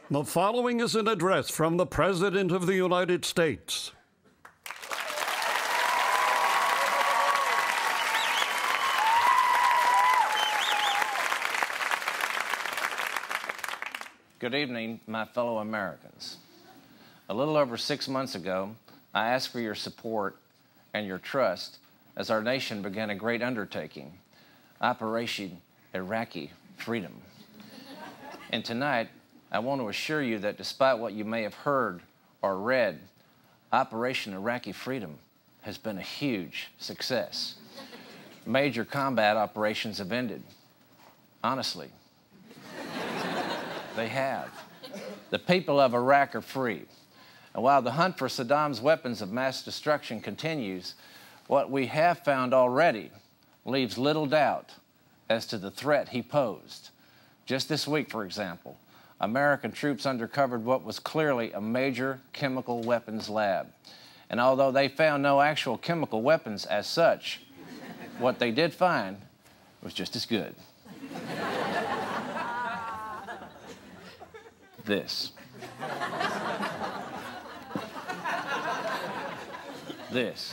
The following is an address from the President of the United States. Good evening, my fellow Americans. A little over 6 months ago, I asked for your support and your trust as our nation began a great undertaking, Operation Iraqi Freedom. And tonight, I want to assure you that despite what you may have heard or read, Operation Iraqi Freedom has been a huge success. Major combat operations have ended. Honestly, they have. The people of Iraq are free. And while the hunt for Saddam's weapons of mass destruction continues, what we have found already leaves little doubt as to the threat he posed. Just this week, for example, American troops uncovered what was clearly a major chemical weapons lab. And although they found no actual chemical weapons as such, what they did find was just as good. This. This.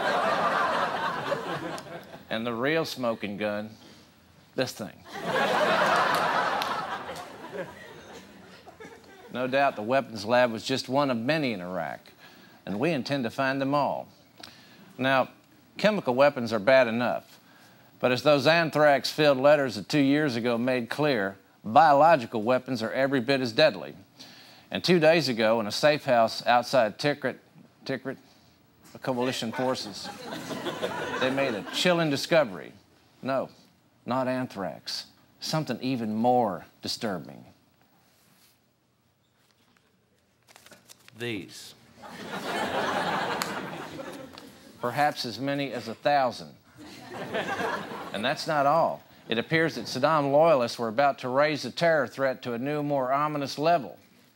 And the real smoking gun, this thing. No doubt the weapons lab was just one of many in Iraq, and we intend to find them all. Now, chemical weapons are bad enough, but as those anthrax-filled letters of 2 years ago made clear, biological weapons are every bit as deadly. And 2 days ago, in a safe house outside Tikrit, the coalition forces, they made a chilling discovery. No, not anthrax. Something even more disturbing. These. Perhaps as many as 1,000. And that's not all. It appears that Saddam loyalists were about to raise the terror threat to a new, more ominous level.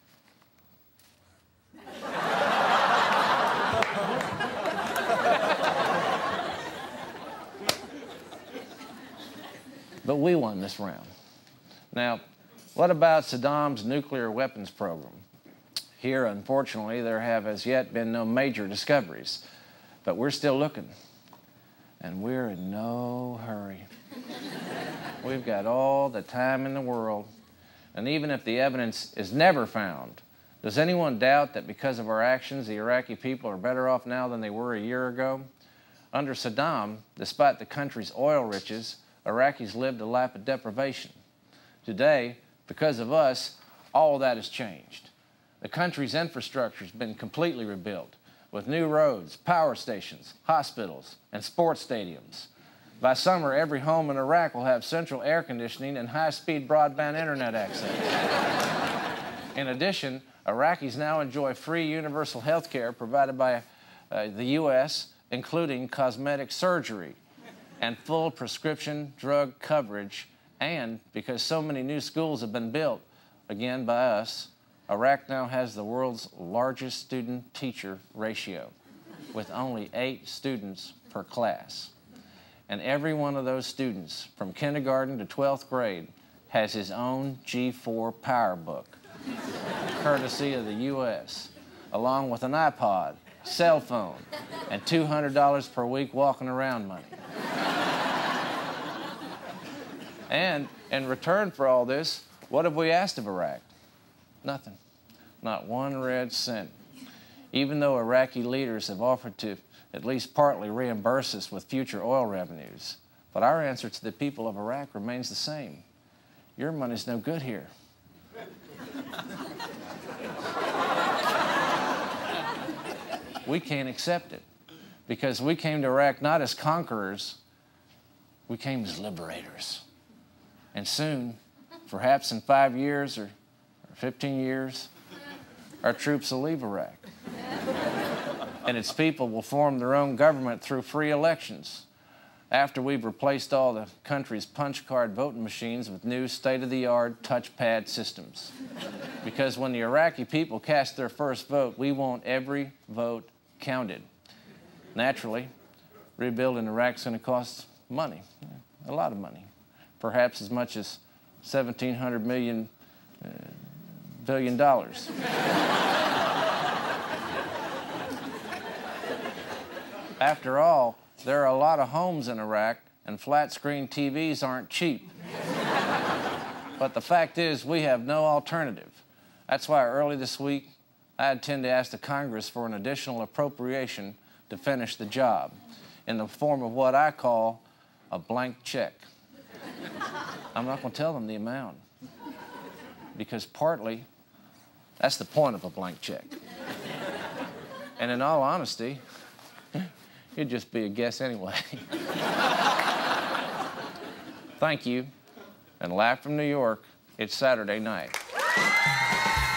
But we won this round. Now, what about Saddam's nuclear weapons program? Here, unfortunately, there have as yet been no major discoveries, but we're still looking, and we're in no hurry. We've got all the time in the world, and even if the evidence is never found, does anyone doubt that because of our actions, the Iraqi people are better off now than they were a year ago? Under Saddam, despite the country's oil riches, Iraqis lived a life of deprivation. Today, because of us, all that has changed. The country's infrastructure has been completely rebuilt with new roads, power stations, hospitals, and sports stadiums. By summer, every home in Iraq will have central air conditioning and high-speed broadband internet access. In addition, Iraqis now enjoy free universal health care provided by the U.S., including cosmetic surgery and full prescription drug coverage. And because so many new schools have been built, again by us, Iraq now has the world's largest student-teacher ratio, with only 8 students per class. And every one of those students, from kindergarten to 12th grade, has his own G4 power book, courtesy of the U.S., along with an iPod, cell phone, and $200 per week walking around money. And in return for all this, what have we asked of Iraq? Nothing. Not 1 red cent. Even though Iraqi leaders have offered to at least partly reimburse us with future oil revenues. But our answer to the people of Iraq remains the same. Your money's no good here. We can't accept it because we came to Iraq not as conquerors, we came as liberators. And soon, perhaps in 5 years or 15 years, our troops will leave Iraq. And its people will form their own government through free elections after we've replaced all the country's punch card voting machines with new state-of-the-art touchpad systems. Because when the Iraqi people cast their first vote, we want every vote counted. Naturally, rebuilding Iraq's going to cost money, a lot of money, perhaps as much as $1,700 million billion. After all, there are a lot of homes in Iraq, and flat-screen TVs aren't cheap. But the fact is, we have no alternative. That's why early this week, I intend to ask the Congress for an additional appropriation to finish the job in the form of what I call a blank check. I'm not going to tell them the amount, because partly, that's the point of a blank check. And in all honesty, it'd just be a guess anyway. Thank you, and live from New York, it's Saturday night.